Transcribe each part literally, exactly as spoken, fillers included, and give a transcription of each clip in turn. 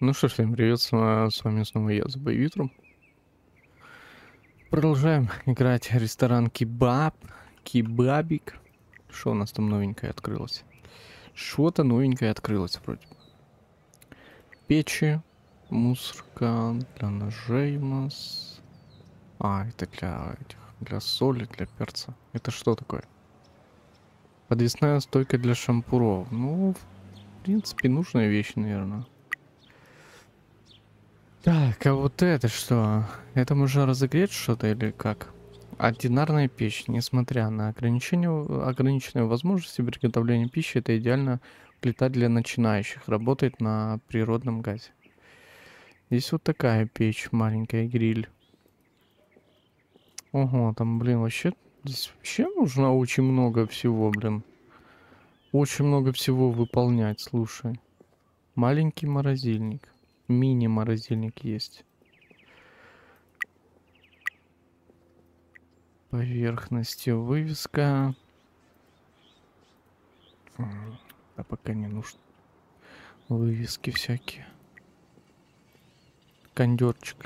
Ну что ж, всем привет, с ва- с вами снова я, Забоевитру. Продолжаем играть ресторан Кебаб, Кебабик. Что у нас там новенькое открылось? Что-то новенькое открылось вроде бы. Печи, мусорка для ножей у нас. А, это для этих, для соли, для перца. Это что такое? Подвесная стойка для шампуров. Ну, в принципе, нужная вещь, наверное. Так, а вот это что? Это можно разогреть что-то или как? Одинарная печь, несмотря на ограничение, ограниченные возможности приготовления пищи, это идеально плита для начинающих. Работает на природном газе. Здесь вот такая печь, маленькая гриль. Ого, там, блин, вообще... Здесь вообще нужно очень много всего, блин. Очень много всего выполнять, слушай. Маленький морозильник. Мини-морозильник есть. Поверхности вывеска. А пока не нужно. Вывески всякие. Кондерчик.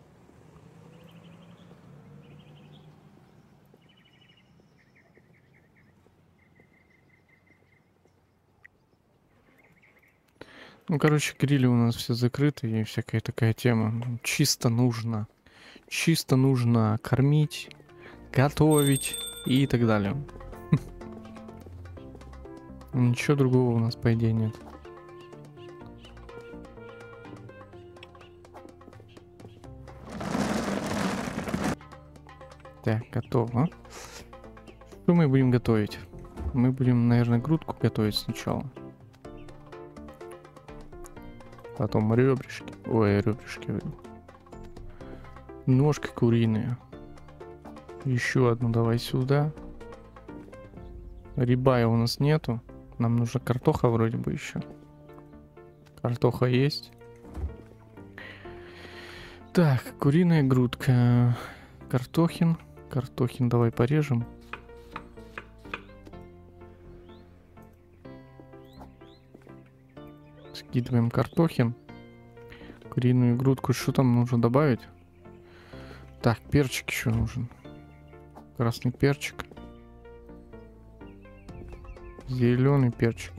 Ну, короче, грили у нас все закрыты и всякая такая тема. Чисто нужно. Чисто нужно кормить, готовить и так далее. Ничего другого у нас, по идее, нет. Так, готово. Что мы будем готовить? Мы будем, наверное, грудку готовить сначала. Потом ребрышки. Ой, ребрышки. Ножки куриные. Еще одну давай сюда. Рибая у нас нету. Нам нужна картоха вроде бы еще. Картоха есть. Так, куриная грудка. Картохин. Картохин давай порежем. Скидываем картохин. Куриную грудку. Что там нужно добавить? Так, перчик еще нужен. Красный перчик. Зеленый перчик.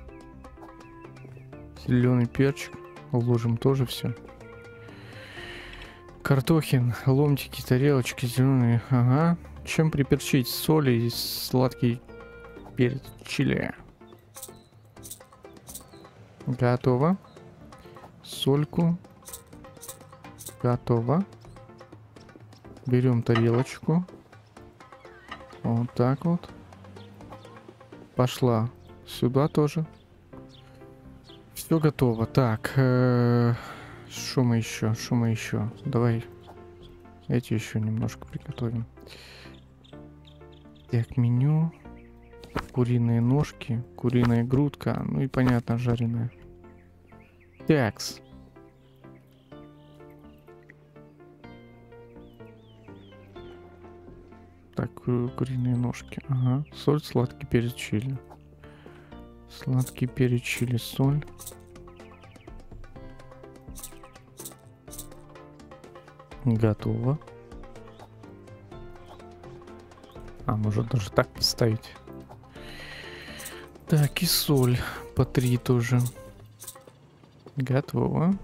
Зеленый перчик. Уложим тоже все. Картохин, ломтики, тарелочки зеленые. Ага. Чем приперчить? Соли и сладкий перец чили. Готово. Сольку. Готово. Берем тарелочку. Вот так вот. Пошла сюда тоже. Все готово. Так. Что мы еще? Что мы еще? Давай эти еще немножко приготовим. Так, меню. Куриные ножки. Куриная грудка. Ну и понятно, жареная. Такс. Так, куриные ножки. Ага. Соль, сладкий перец, чили. Сладкий перец, чили, соль. Готово. А, можно даже так поставить. Так, и соль. По три тоже. Готово.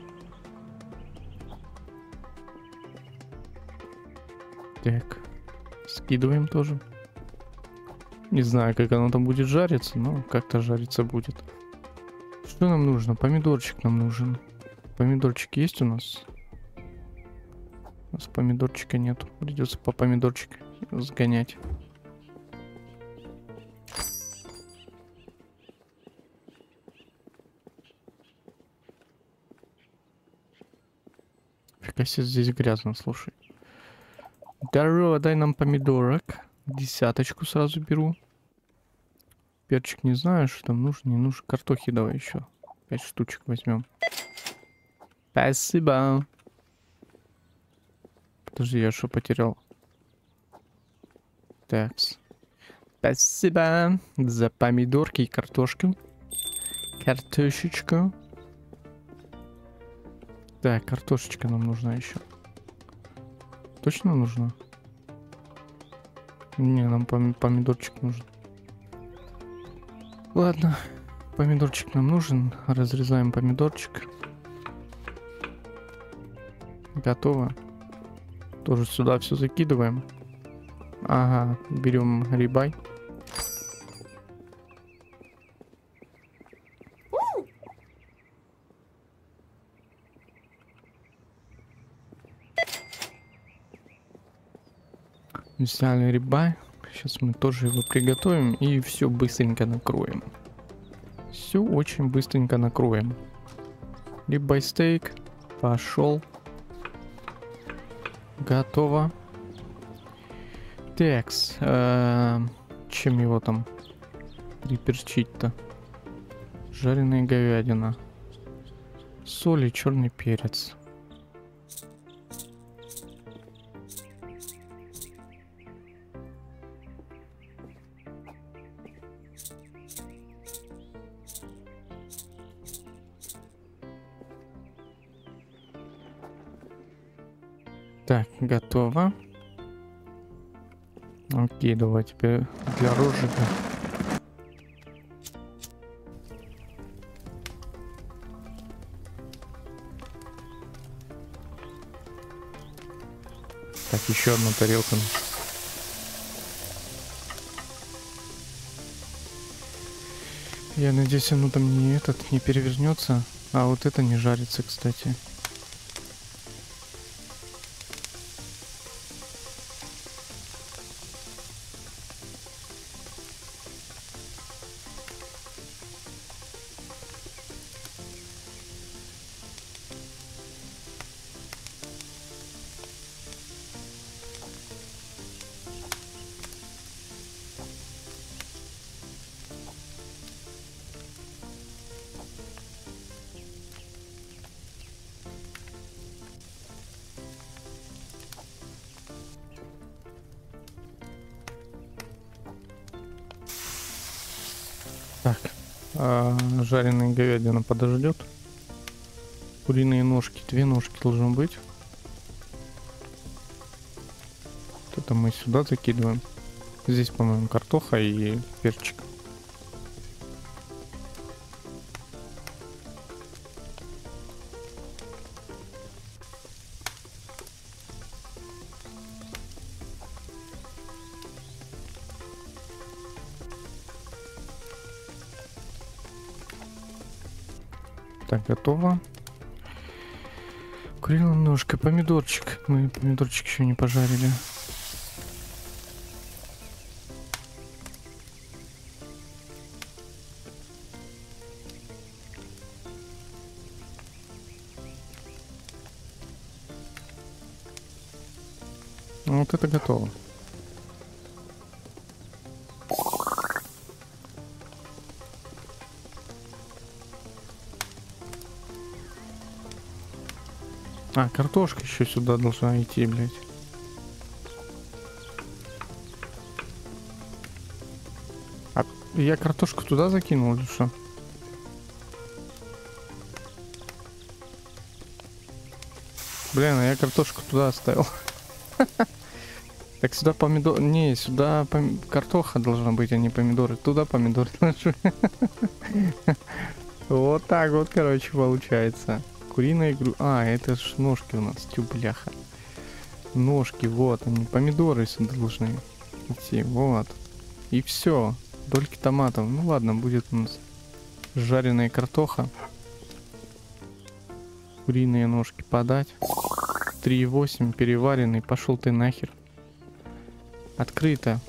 Так. Скидываем тоже. Не знаю, как оно там будет жариться, но как-то жариться будет. Что нам нужно? Помидорчик нам нужен. Помидорчик есть у нас? У нас помидорчика нету. Придется по помидорчик сгонять. Фига себе, здесь грязно, слушай. Здорово, дай нам помидорок. Десяточку сразу беру. Перчик не знаю, что там нужно. Не нужно. Картохи давай еще. Пять штучек возьмем. Спасибо. Подожди, я что потерял? Так. Спасибо за помидорки и картошку. Картошечку. Так, картошечка нам нужна еще. Точно нужна? Не, нам пом помидорчик нужен. Ладно, помидорчик нам нужен. Разрезаем помидорчик. Готово. Тоже сюда все закидываем. Ага, берем рибай. Взяли рибай. Сейчас мы тоже его приготовим и все быстренько накроем. Все очень быстренько накроем. Рибай стейк. Пошел. Готово. Текс. Э, чем его там приперчить-то? Жареная говядина. Соль и черный перец. Так, готово. Окей, давай теперь для розжига. Так, еще одна тарелка. Я надеюсь, оно там не этот не перевернется. А вот это не жарится, кстати. Так, а жареная говядина подождет. Куриные ножки, две ножки должно быть. Это мы сюда закидываем. Здесь, по-моему, картоха и перчик. Так, готово. Куриная ножка, помидорчик. Мы помидорчик еще не пожарили. Вот это готово. А, картошка еще сюда должна идти, блядь. А я картошку туда закинул или что? Блин, а я картошку туда оставил. Так сюда помидор... Не, сюда пом... картоха должна быть, а не помидоры. Туда помидоры ложу. Вот так вот, короче, получается. Куриная игру. А, это ж ножки у нас, тю, бляха. Ножки, вот они. Помидоры сюда должны идти, вот. И все. Дольки томатов. Ну ладно, будет у нас жареная картоха. Куриные ножки подать. три и восемь переваренный. Пошел ты нахер. Открыто.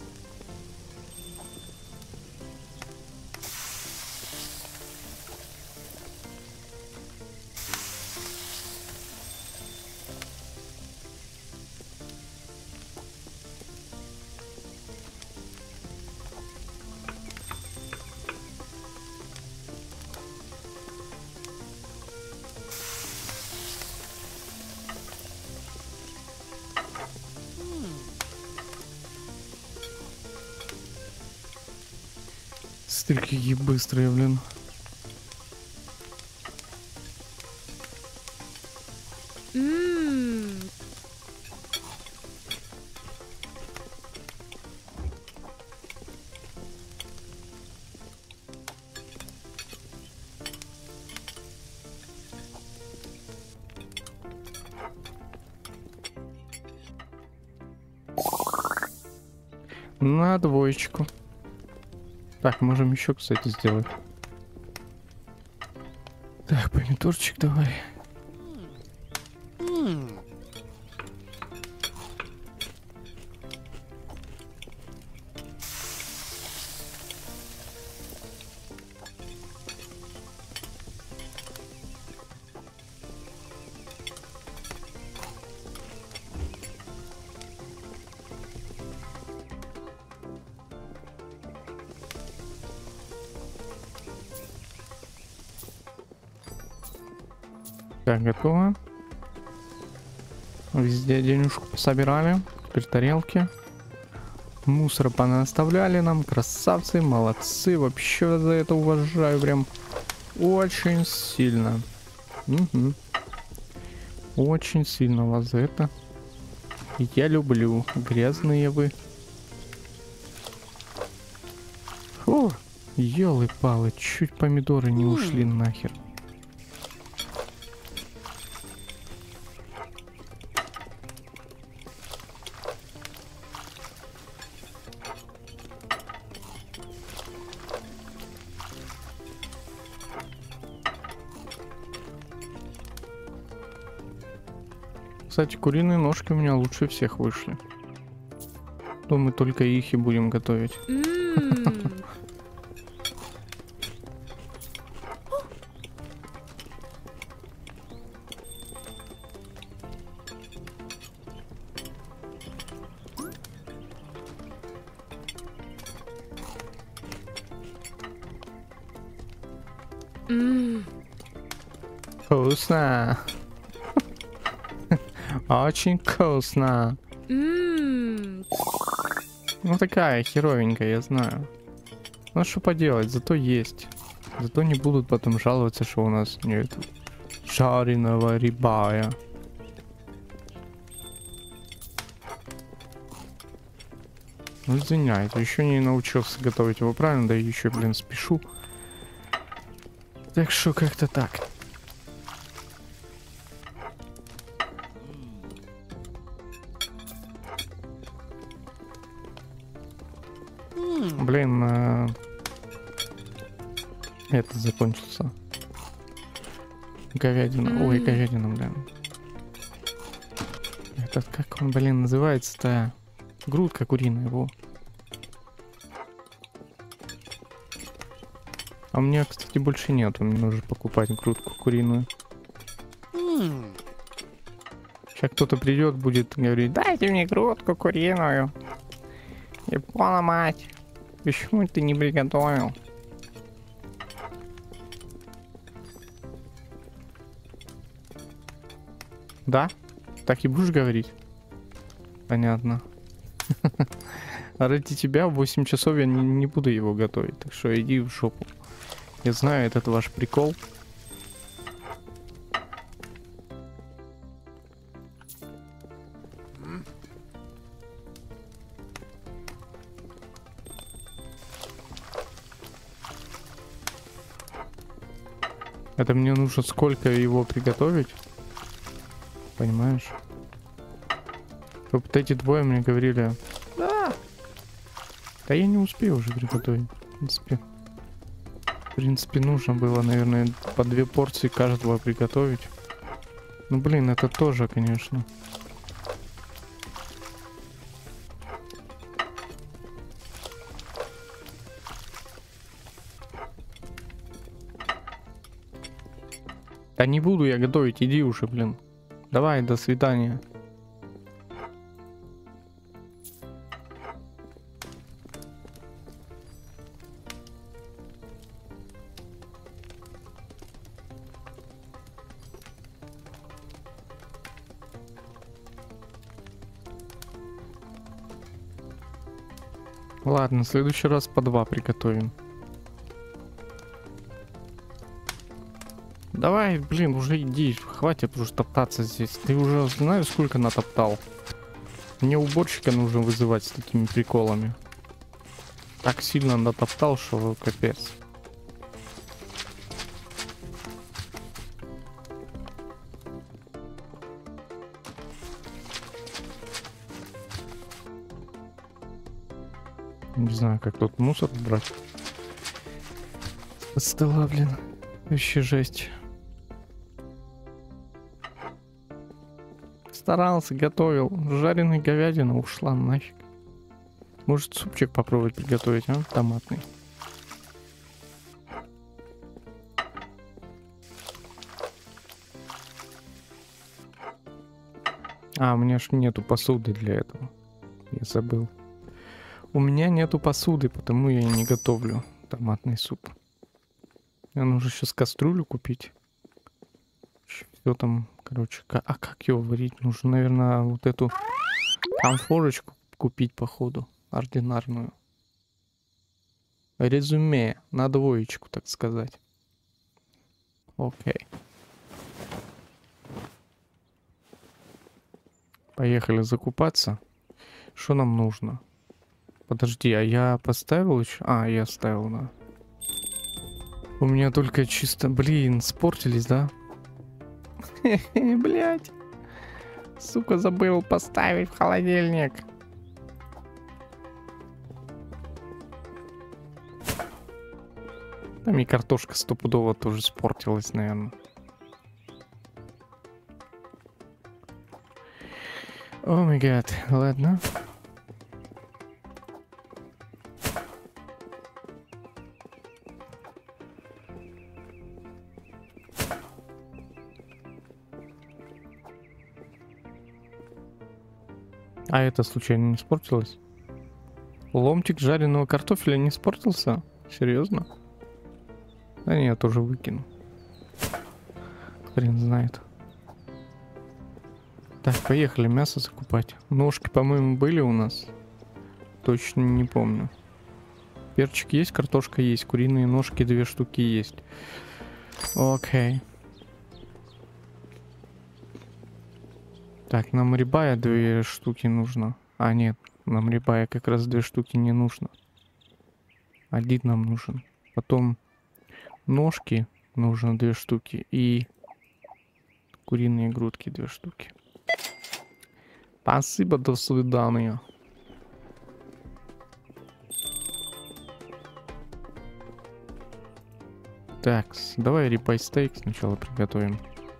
Смотри, какие быстрые, блин. Mmm. На двоечку. Так, можем еще, кстати, сделать. Так, помидорчик давай. Так, готово. Везде денежку пособирали. Теперь тарелки. Мусора понаставляли нам. Красавцы, молодцы. Вообще за это уважаю прям очень сильно. Угу. Очень сильно вас за это. Я люблю. Грязные вы. Фу. Ёлы-палы. Чуть помидоры не ушли нахер. Кстати, куриные ножки у меня лучше всех вышли. То мы только их и будем готовить. Mmm. Mmm. Вкусно. Очень вкусно. Mmm. Ну такая херовенькая, я знаю. Ну что поделать, зато есть. Зато не будут потом жаловаться, что у нас нет жареного рибая. Ну извиняйте, еще не научился готовить его правильно, да и еще, блин, спешу. Так что как-то так. Блин, э, это закончился. Говядина. М. Ой, говядина, блин. Этот, как он, блин, называется-то? Грудка куриная, его. А у меня, кстати, больше нет. Мне нужно покупать грудку куриную. Сейчас кто-то придет, будет говорить: дайте мне грудку куриную. Япона мать. Почему ты не приготовил? Да? Так и будешь говорить? Понятно. А ради тебя в восемь часов я не, не буду его готовить. Так что иди в жопу. Я знаю этот ваш прикол. Это мне нужно сколько его приготовить? Понимаешь? Вот эти двое мне говорили: да, да я не успею уже приготовить. В принципе, в принципе нужно было, наверное, по две порции каждого приготовить. Ну блин, это тоже, конечно. Да не буду я готовить, иди уже, блин. Давай, до свидания. Ладно, в следующий раз по два приготовим. Давай, блин, уже иди. Хватит уже топтаться здесь. Ты уже знаешь, сколько натоптал? Мне уборщика нужно вызывать с такими приколами. Так сильно натоптал, что капец. Не знаю, как тут мусор брать. От стола, блин. Вообще жесть. Старался, готовил. Жареная говядина ушла нафиг. Может, супчик попробовать приготовить, а? Томатный. А, у меня ж нету посуды для этого. Я забыл. У меня нету посуды, потому я и не готовлю томатный суп. Мне нужно сейчас кастрюлю купить. Все там, короче, а как его варить? Нужно, наверное, вот эту конфорочку купить, походу, ординарную. Резюме на двоечку, так сказать. Окей. Поехали закупаться. Что нам нужно? Подожди, а я поставил еще? А, я ставил, да. У меня только чисто... Блин, спортились, да? Блять. Сука, забыл поставить в холодильник. Там и картошка стопудово тоже спортилась, наверное. О май гад, ладно. А это случайно не испортилось? Ломтик жареного картофеля не испортился? Серьезно? Да нет, я тоже выкину. Хрен знает. Так, поехали мясо закупать. Ножки, по-моему, были у нас. Точно не помню. Перчик есть, картошка есть, куриные ножки две штуки есть. Окей. Так, нам рибая две штуки нужно. А, нет, нам рибая как раз две штуки не нужно. Один нам нужен. Потом ножки нужно две штуки. И куриные грудки две штуки. Спасибо, до свидания. Так, давай рибай стейк сначала приготовим.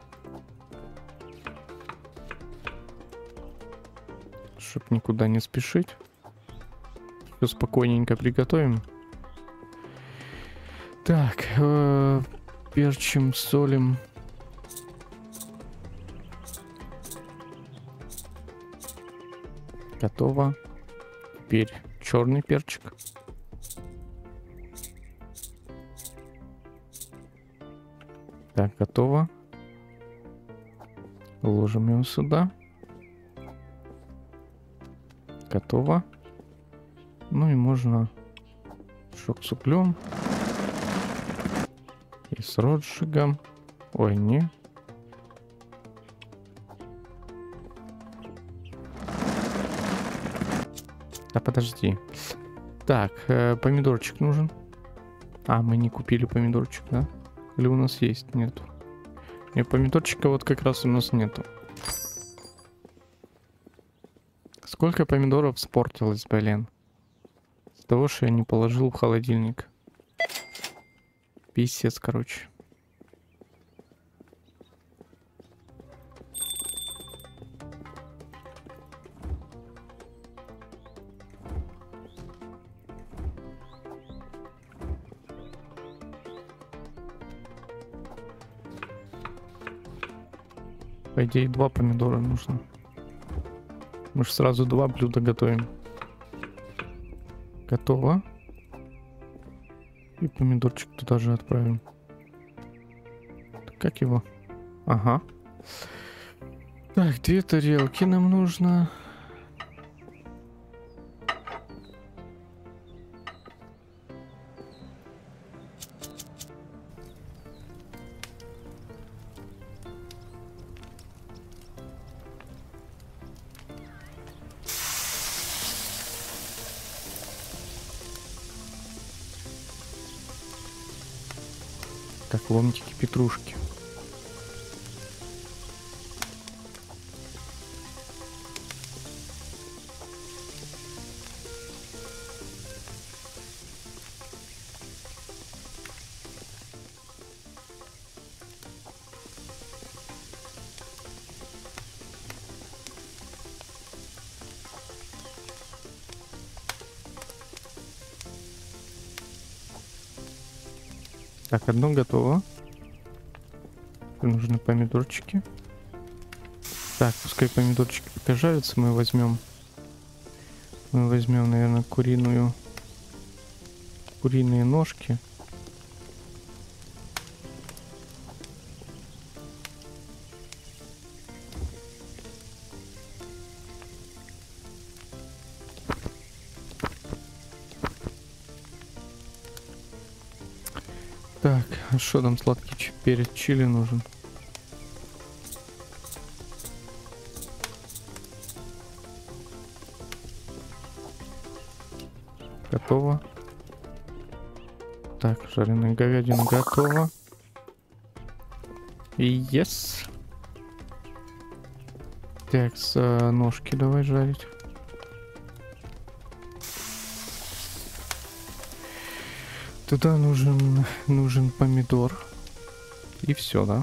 Чтоб никуда не спешить. Все спокойненько приготовим. Так, э, перчим, солим. Готово. Теперь черный перчик. Так, готово. Ложим его сюда. Готово. Ну и можно шок с углем. И с розжигом. Ой, не. Да подожди. Так, э, помидорчик нужен. А, мы не купили помидорчик, да? Или у нас есть? Нету. Нет, помидорчика вот как раз у нас нету. Сколько помидоров спортилось, блин. С того, что я не положил в холодильник. Писец, короче. По идее, два помидора нужно. Мы же сразу два блюда готовим. Готово. И помидорчик туда же отправим. Как его? Ага. Так, две тарелки нам нужно. Так, ломтики петрушки. Так, одно готово. Нужны помидорчики. Так, пускай помидорчики пока жарятся, мы возьмем. Мы возьмем, наверное, куриную. Куриные ножки. Так, а что там сладкий чи- перец чили нужен? Готово. Так, жареная говядина готова. И yes. Так, с а, ножки давай жарить. Туда нужен нужен помидор. И все, да?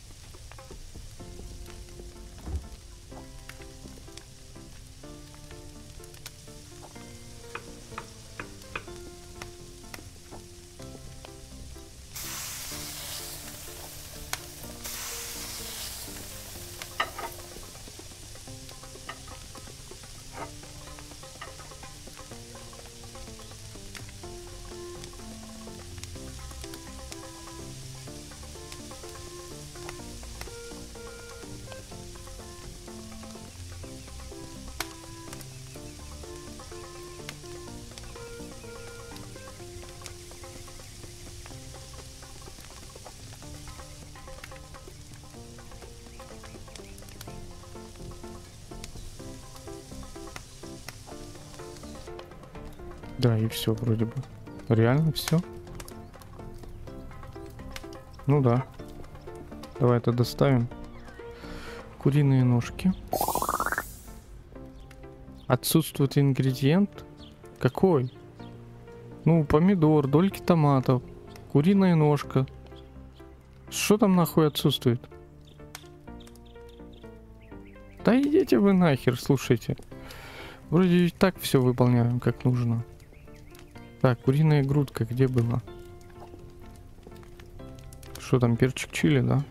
Да, и все вроде бы. Реально все? Ну да. Давай это доставим. Куриные ножки. Отсутствует ингредиент? Какой? Ну, помидор, дольки томатов, куриная ножка. Что там нахуй отсутствует? Да идите вы нахер, слушайте. Вроде и так все выполняем как нужно. Так, куриная грудка где была? Что там, перчик чили, да?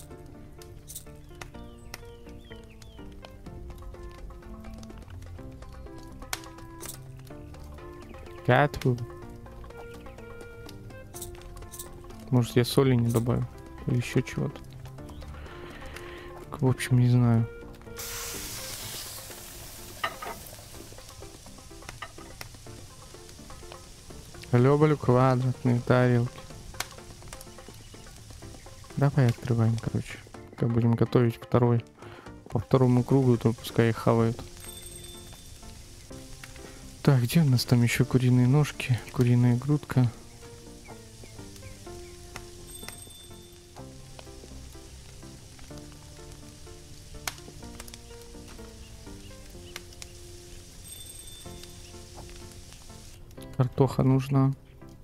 Катву. Может, я соли не добавил? Или еще чего-то? В общем, не знаю. Люблю квадратные тарелки. Давай открываем, короче. Как будем готовить второй. По второму кругу, то пускай их хавают. Так, где у нас там еще куриные ножки? Куриная грудка. Картоха нужна.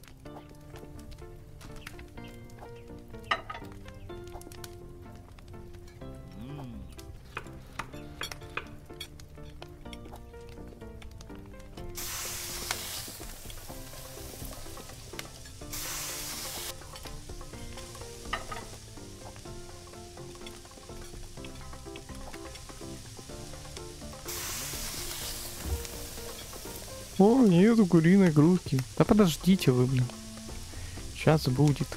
О, нету куриной грудки. Да подождите вы, блин. Сейчас будет.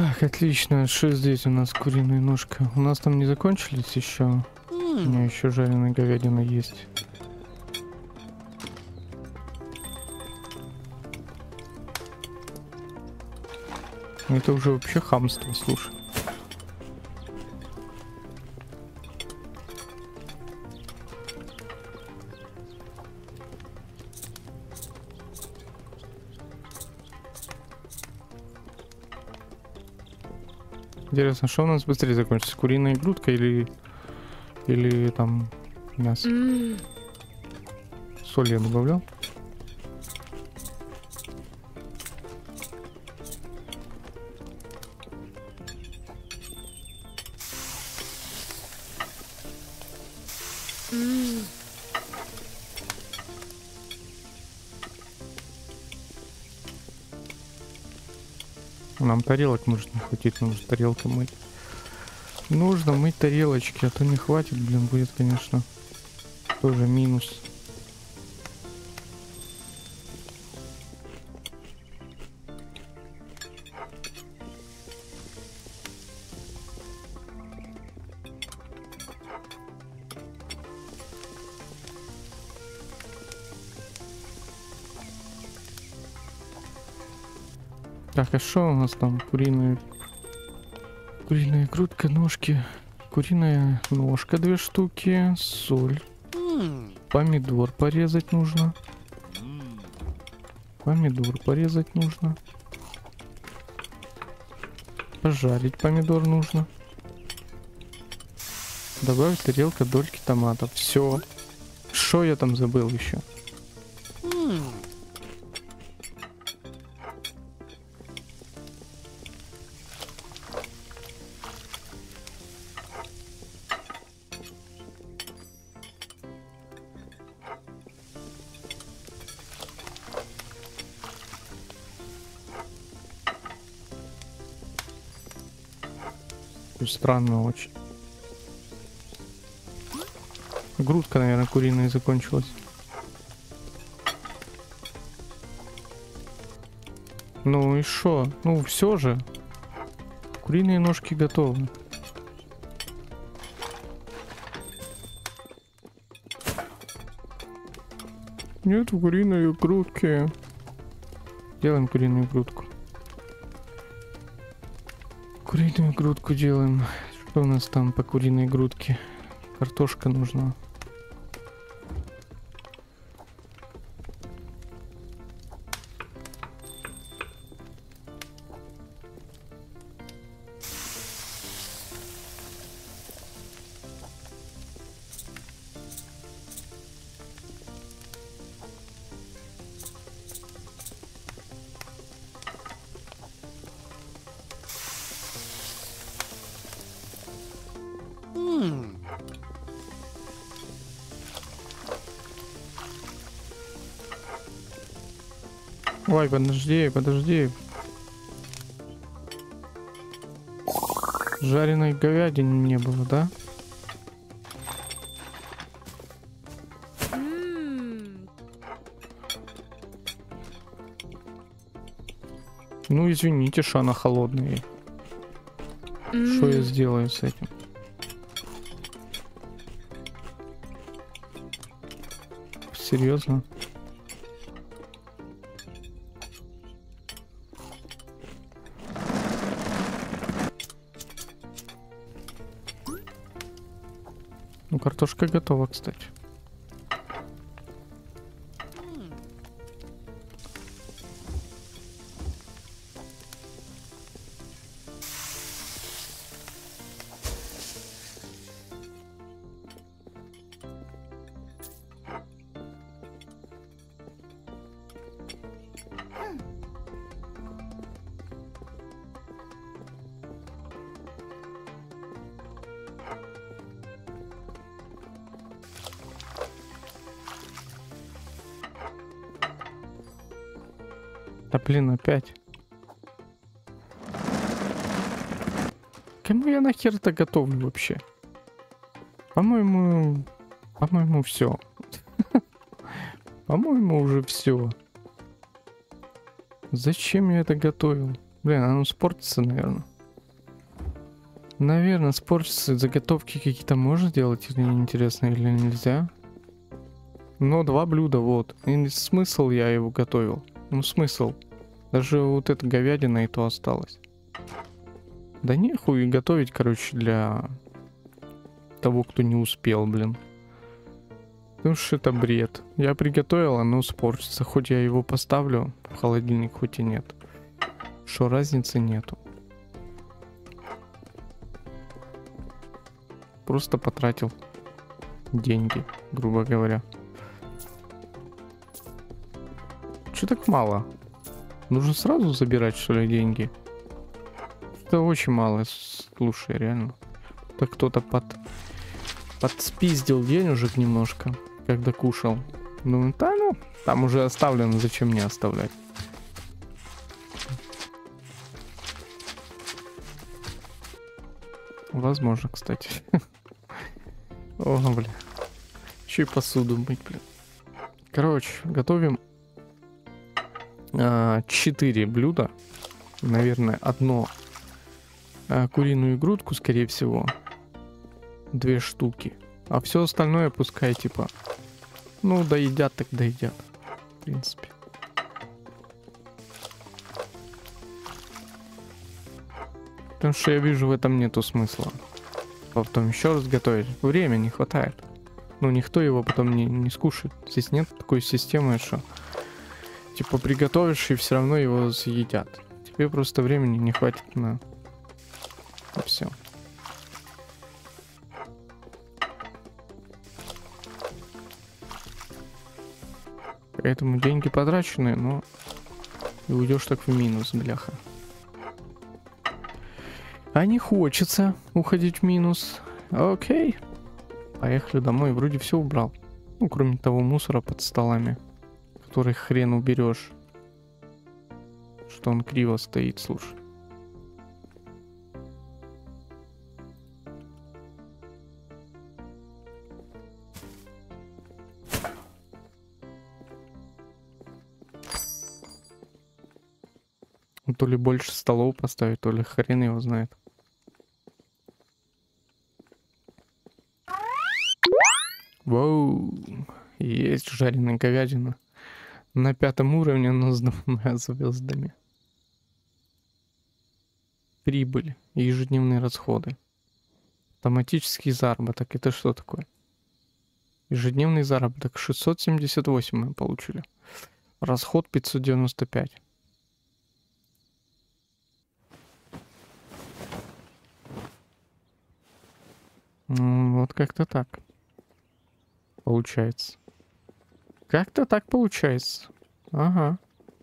Так, отлично. Что здесь у нас? Куриная ножка. У нас там не закончились еще. У меня еще жареная говядина есть. Это уже вообще хамство, слушай. Интересно, что у нас быстрее закончится? Куриная грудка или... Или там мясо? М, Соль я добавлял? м. Нам тарелок может не хватить, нужно тарелки мыть. Нужно мыть тарелочки, а то не хватит, блин, будет, конечно, тоже минус. Так, а что у нас там? Куриная... Куриная грудка, ножки. Куриная ножка, две штуки. Соль. Помидор порезать нужно. Помидор порезать нужно. Пожарить помидор нужно. Добавить тарелка дольки томатов. Все. Что я там забыл еще? Странно очень. Грудка, наверное, куриная закончилась. Ну и шо? Ну все же. Куриные ножки готовы. Нет куриной грудки. Делаем куриную грудку. Куриную грудку делаем. Что у нас там по куриной грудке? Картошка нужна. Ой, подожди, подожди. Жареной говядины не было, да? М, Ну извините, что она холодная. Что я м. сделаю с этим? Серьезно? Ну, картошка готова, кстати. Да блин, опять. Кому я нахер это готовлю вообще? По-моему, по-моему, все. По-моему, уже все. Зачем я это готовил? Блин, оно спортится, наверное. Наверное, спорщицы заготовки какие-то можно делать, или интересно, или нельзя. Но два блюда, вот. И смысл я его готовил. Ну, смысл. Даже вот эта говядина и то осталось. Да нехуй готовить, короче, для того, кто не успел, блин. Потому что это бред. Я приготовил, оно спорчится. Хоть я его поставлю в холодильник, хоть и нет. Что разницы нету. Просто потратил деньги, грубо говоря. Че так мало? Нужно сразу забирать, что ли, деньги? Это очень мало, слушай, реально. Так кто-то под... подспиздил денежек немножко, когда кушал. Ну, да, ну, там уже оставлено, зачем мне оставлять? Возможно, кстати. О, бля. Еще и посуду мыть, блин. Короче, готовим четыре блюда. Наверное, одно а, куриную грудку, скорее всего. Две штуки. А все остальное пускай, типа, ну, доедят, так доедят. В принципе. Потому что я вижу, в этом нету смысла. А потом еще раз готовить. Времени не хватает. Ну, никто его потом не, не скушает. Здесь нет такой системы, что типа приготовишь и все равно его съедят. Тебе просто времени не хватит на все. Поэтому деньги потрачены, но и уйдешь так в минус, бляха. А не хочется уходить в минус. Окей. Поехали домой. Вроде все убрал. Ну, кроме того мусора под столами, который хрен уберешь. Что он криво стоит, слушай. То ли больше столов поставить, то ли хрен его знает. Воу, есть жареная говядина. На пятом уровне, но с двумя звездами. Прибыль и ежедневные расходы. Автоматический заработок. Это что такое? Ежедневный заработок шестьсот семьдесят восемь мы получили. Расход пятьсот девяносто пять. Вот как-то так получается. Как-то так получается. Ага.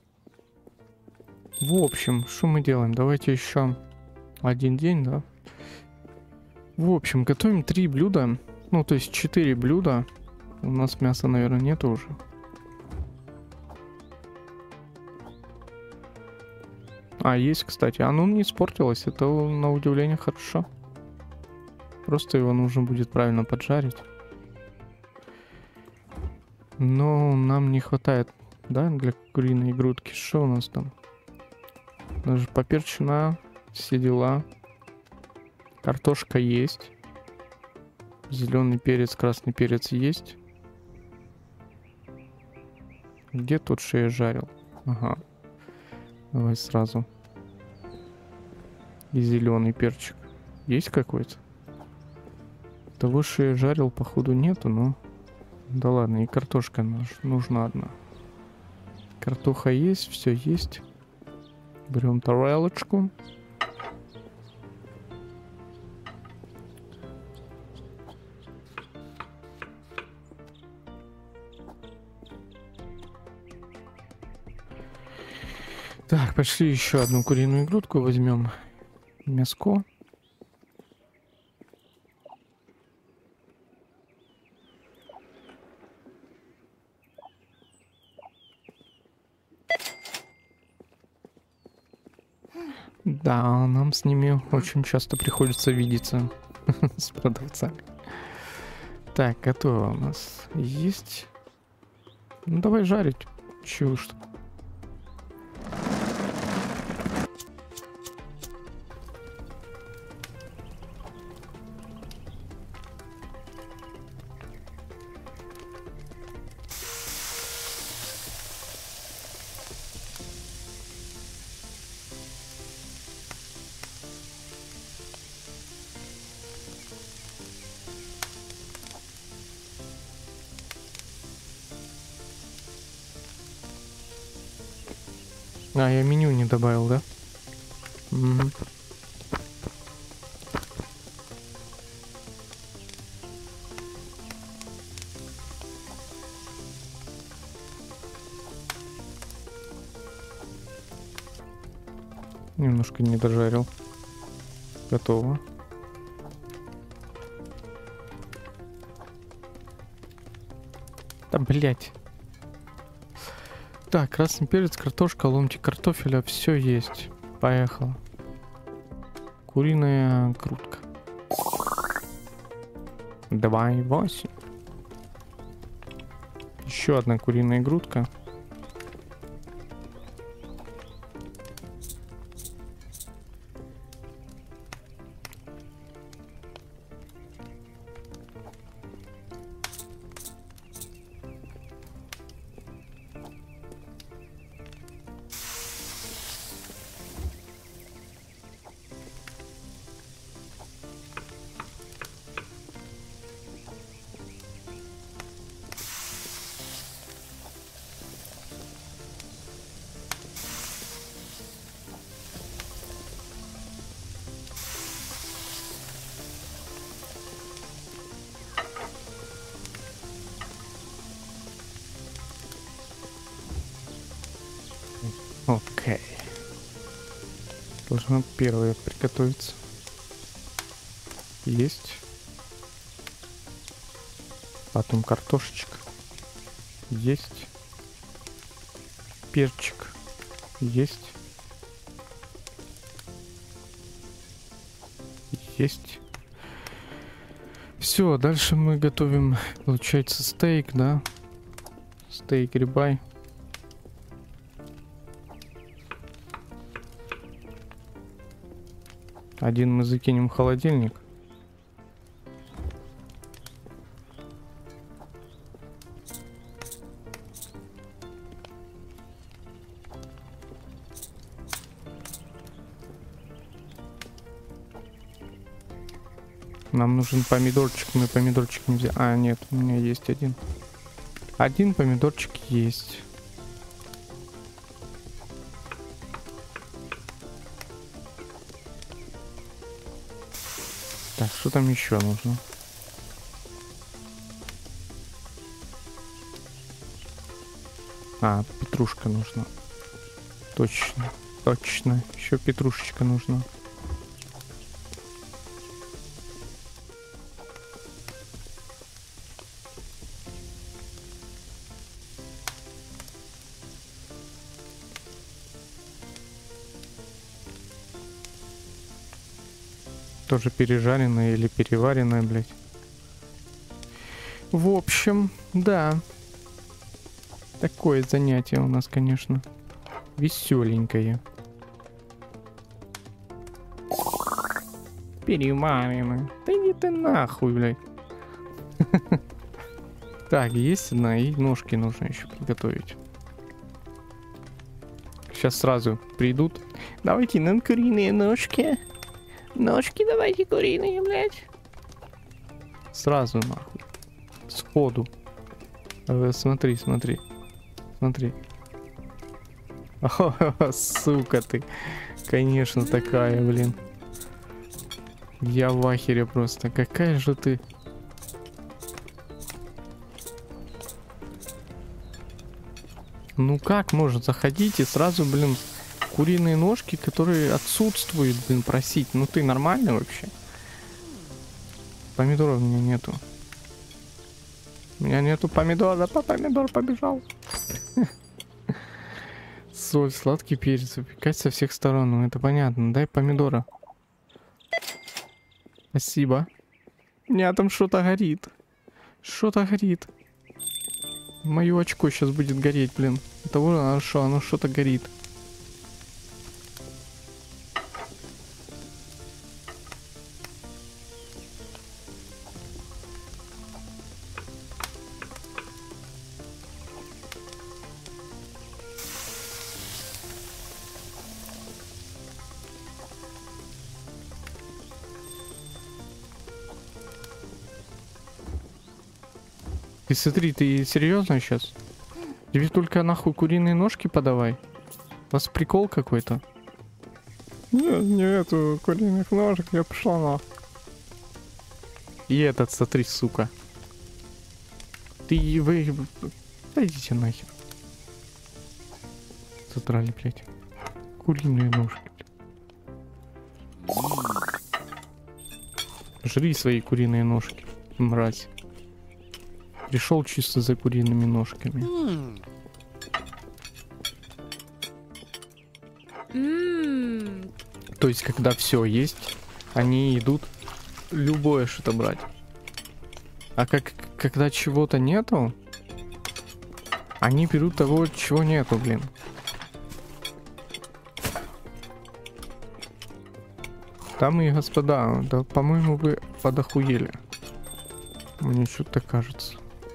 В общем, что мы делаем? Давайте еще один день, да? В общем, готовим три блюда. Ну, то есть четыре блюда. У нас мяса, наверное, нету уже. А, есть, кстати. Оно не испортилось. Это, на удивление, хорошо. Просто его нужно будет правильно поджарить. Но нам не хватает, да, для куриной грудки. Что у нас там? Даже поперчена, все дела. Картошка есть. Зеленый перец, красный перец есть. Где тот, что я жарил? Ага. Давай сразу. И зеленый перчик. Есть какой-то? Того, что я жарил, походу нету, но... Да ладно, и картошка нужна одна. Картоха есть, все есть. Берем тарелочку. Так, пошли еще одну куриную грудку возьмем. Мяско. Да, нам с ними очень часто приходится видеться с продавцами. Так, готово у нас есть. Ну давай жарить. Чего что? А, я меню не добавил, да? Угу. Немножко не дожарил. Готово. Да, блять. Так, красный перец, картошка, ломтик картофеля, все есть. Поехало. Куриная грудка. Давай восемь. Еще одна куриная грудка. Окей. Должна первая приготовиться. Есть. Потом картошечка. Есть. Перчик. Есть. Есть. Все, дальше мы готовим, получается, стейк, да? Стейк рибай. Один мы закинем в холодильник. Нам нужен помидорчик. Мы помидорчик не взяли. А, нет, у меня есть один. Один помидорчик есть. Так, что там еще нужно? А, петрушка нужна. Точно, точно. Еще петрушечка нужна. Тоже пережаренная или переваренная, блядь. В общем, да. Такое занятие у нас, конечно, веселенькое. Переваренная. Да иди ты нахуй, блядь. Так, есть одна, и ножки нужно еще приготовить. Сейчас сразу придут. Давайте нам куриные ножки. Ножки давайте куриные, блядь. Сразу нахуй. Сходу. Э, смотри, смотри. Смотри. О, сука ты. Конечно, такая, блин. Я в ахере просто. Какая же ты. Ну как может заходить и сразу, блин, куриные ножки, которые отсутствуют, блин, просить? Ну ты нормально вообще? Помидоров у меня нету. У меня нету помидора, по помидор побежал. Соль, сладкий перец, выпекать со всех сторон. Ну это понятно. Дай помидора. Спасибо. У меня там что-то горит. Что-то горит. Мое очко сейчас будет гореть, блин. Это вот что, оно что-то горит. Ты смотри, ты серьезно сейчас? Тебе только нахуй куриные ножки подавай. У вас прикол какой-то? Не, нету куриных ножек, я пошла на. И этот, смотри, сука. Ты, вы... Да идите нахер. Задрали, блядь. Куриные ножки. Жри свои куриные ножки, мразь. Пришел чисто за куриными ножками. Ммм. То есть, когда все есть, они идут любое что-то брать. А как, когда чего-то нету, они берут того, чего нету, блин. Дамы и господа, да, по-моему, вы подохуели. Мне что-то кажется.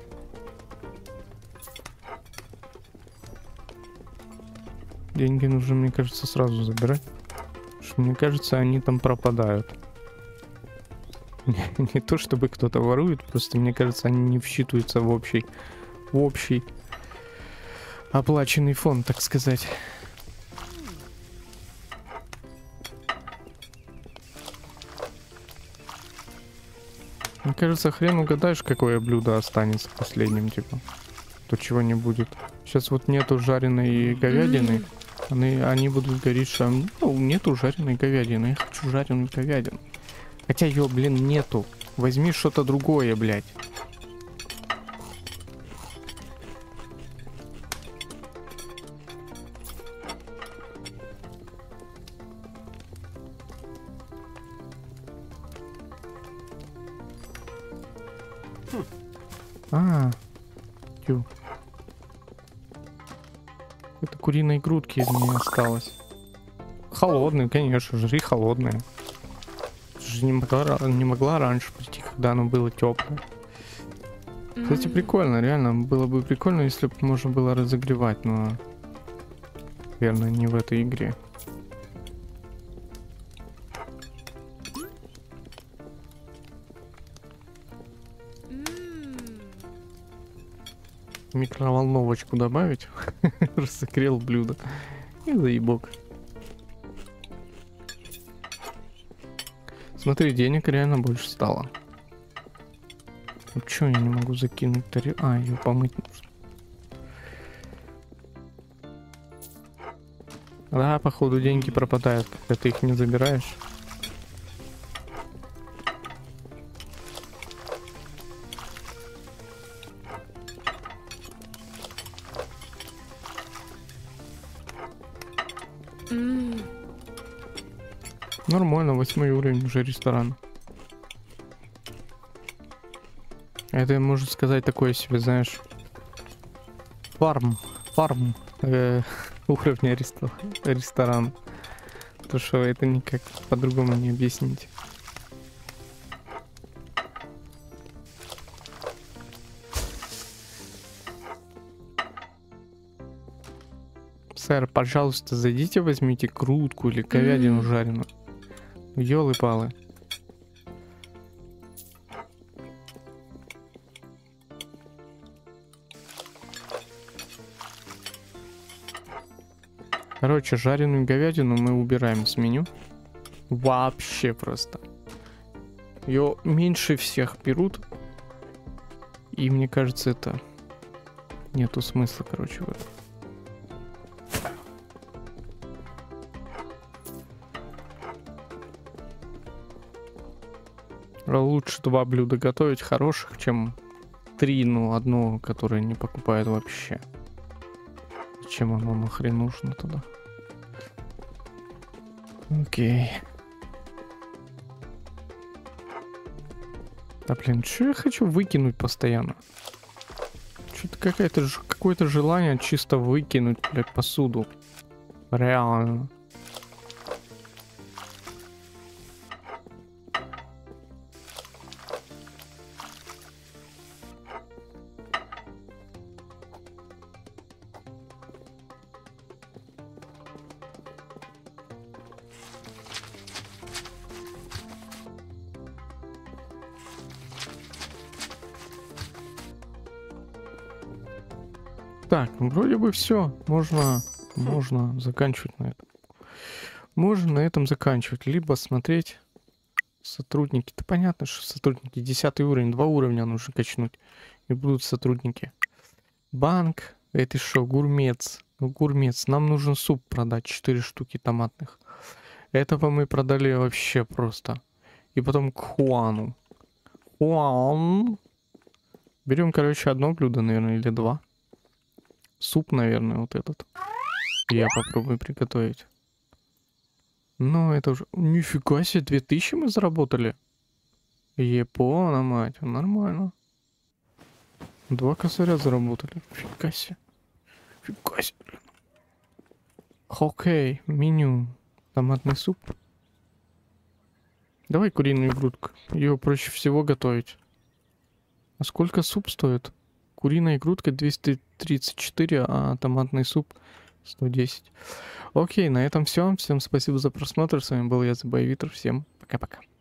Деньги нужно, мне кажется, сразу забирать. Потому что, мне кажется, они там пропадают. Не, не то чтобы кто-то ворует, просто мне кажется, они не вsчитываются в общий, в общий оплаченный фонд, так сказать. Мне кажется, хрен угадаешь, какое блюдо останется последним, типа. То чего не будет. Сейчас вот нету жареной говядины. Они, они будут говорить, что ну, нету жареной говядины. Я хочу жареную говядину. Хотя ее, блин, нету. Возьми что-то другое, блядь. А, тю. Это куриной грудки из меня осталось. Холодные, конечно, жри холодные. Же не могла, не могла раньше прийти, когда оно было теплое. Кстати, прикольно, реально. Было бы прикольно, если бы можно было разогревать, но... Наверное, не в этой игре. Микроволновочку добавить. Разогрел блюдо. И заебок. Смотри, денег реально больше стало. Ну чё я не могу закинуть тарелку? А, ее помыть нужно. Да, походу деньги пропадают, когда ты их не забираешь. Нормально, восьмой уровень уже ресторан. Это, можно сказать, такое себе, знаешь, фарм, фарм э, уровня рестор ресторана. То, что это никак по-другому не объяснить. Сэр, пожалуйста, зайдите, возьмите грудку или говядину mm. жареную. Ёлы-палы. Короче, жареную говядину мы убираем с меню. Вообще просто. Ее меньше всех берут. И мне кажется, это... Нету смысла, короче, в этом. Лучше два блюда готовить хороших, чем три, ну, одно, которое не покупают вообще. Зачем оно нахрен нужно туда? Окей. Да блин, что я хочу выкинуть постоянно? Что-то какое-то какое-то желание чисто выкинуть, блядь, посуду. Реально. Так, вроде бы все. Можно можно заканчивать на этом. Можно на этом заканчивать. Либо смотреть сотрудники. Да понятно, что сотрудники. Десятый уровень, два уровня нужно качнуть. И будут сотрудники. Банк. Это что, гурмец. Ну, гурмец. Нам нужен суп продать. Четыре штуки томатных. Этого мы продали вообще просто. И потом к Хуану. Хуан. Берем, короче, одно блюдо, наверное, или два. Суп, наверное, вот этот. Я попробую приготовить. Но это уже... Нифига себе, две тысячи мы заработали. Япона, мать, нормально. Два косаря заработали. Фига себе. Фига себе, блин. Окей, меню. Томатный суп. Давай куриную грудку. Ее проще всего готовить. А сколько суп стоит? Куриная грудка двести тридцать четыре, а томатный суп сто десять. Окей, на этом все. Всем спасибо за просмотр. С вами был я, Забоевитр. Всем пока-пока.